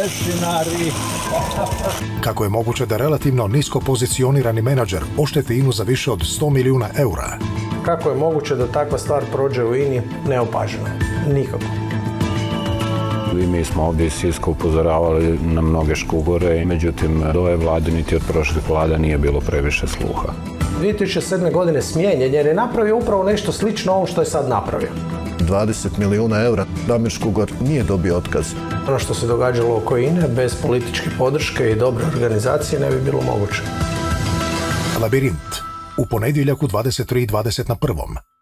lešinari. Kako je moguće da relativno nisko pozicionirani menadžer ošteti INA-u za više od 100 milijuna eura? Kako je moguće da takva stvar prođe u INA-i neopaženo? Nikako. I mi smo ovdje iz Siska upozoravali na mnoge škugore, međutim od ove vlade niti od prošlih vlada nije bilo previše sluha. 2007. godine smijenjen jer je napravio upravo nešto slično ovom što je sad napravio. 20 milijuna eura. Damir Škugor nije dobio otkaz. Ono što se događalo oko INA-e bez političke podrške i dobre organizacije ne bi bilo moguće. Labirint. U ponedjeljak u 23:20 na Prvom.